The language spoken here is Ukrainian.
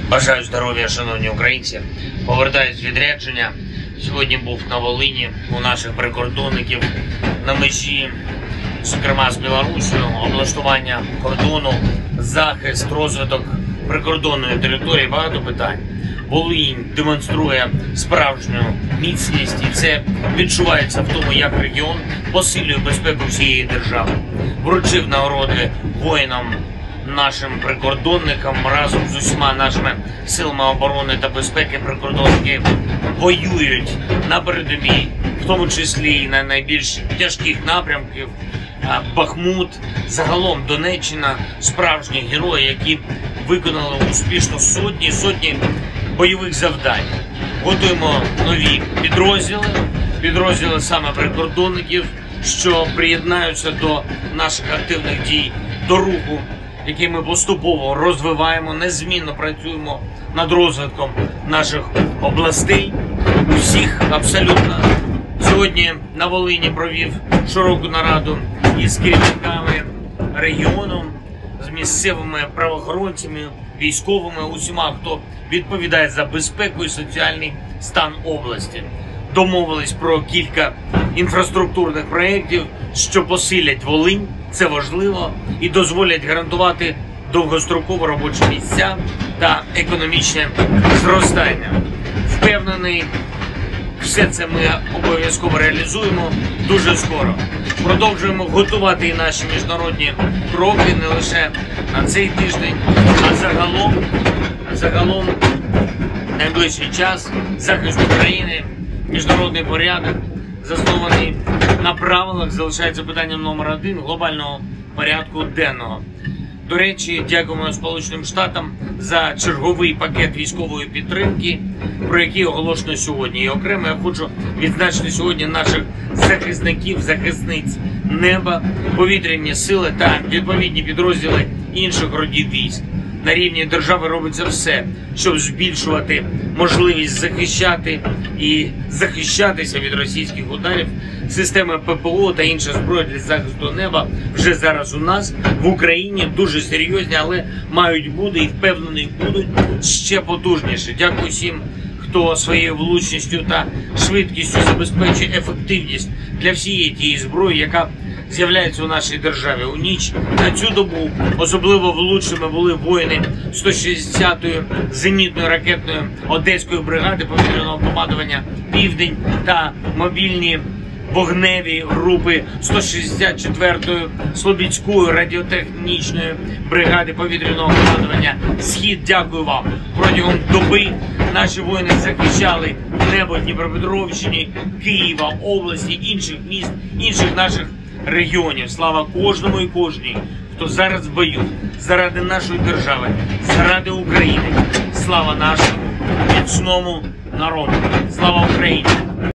Бажаю здоров'я, шановні українці. Повертаюсь з відрядження. Сьогодні був на Волині у наших прикордонників на межі, зокрема з Білоруссю, облаштування кордону, захист, розвиток прикордонної території. Багато питань. Волинь демонструє справжню міцність, і це відчувається в тому, як регіон посилює безпеку всієї держави. Вручив нагороди воїнам, нашим прикордонникам разом з усіма нашими силами оборони та безпеки. Прикордонники воюють на передовій, в тому числі і на найбільш тяжких напрямків. Бахмут, загалом Донеччина, справжні герої, які виконали успішно сотні бойових завдань. Готуємо нові підрозділи саме прикордонників, що приєднаються до наших активних дій, до руху, який ми поступово розвиваємо, незмінно працюємо над розвитком наших областей, усіх абсолютно. Сьогодні на Волині провів широку нараду із керівниками регіону, з місцевими правоохоронцями, військовими, усіма, хто відповідає за безпеку і соціальний стан області. Домовились про кілька інфраструктурних проєктів, що посилять Волинь, це важливо, і дозволять гарантувати довгострокові робочі місця та економічне зростання. Впевнений, все це ми обов'язково реалізуємо дуже скоро. Продовжуємо готувати і наші міжнародні кроки не лише на цей тиждень, а загалом найближчий час захист України, міжнародний порядок, заснований на правилах, залишається питанням номер 1 глобального порядку денного. До речі, дякуємо Сполученим Штатам за черговий пакет військової підтримки, про який оголошено сьогодні. І окремо я хочу відзначити сьогодні наших захисників, захисниць неба, повітряні сили та відповідні підрозділи інших родів військ. На рівні держави робиться все, щоб збільшувати можливість захищати і захищатися від російських ударів. Системи ППО та інша зброя для захисту неба вже зараз у нас в Україні дуже серйозні, але мають бути і впевнений будуть ще потужніше. Дякую всім, хто своєю влучністю та швидкістю забезпечує ефективність для всієї тієї зброї, яка з'являється у нашій державі. У ніч на цю добу особливо влучними були воїни 160-ї зенітної ракетної Одеської бригади повітряного командування «Південь» та мобільні вогневі групи 164-ї Слобідської радіотехнічної бригади повітряного командування «Схід». Дякую вам. Протягом доби наші воїни захищали небо Дніпропетровщини, Києва, області, інших міст, інших наших регіонів. Слава кожному і кожній, хто зараз в бою заради нашої держави, заради України. Слава нашому міцному народу. Слава Україні!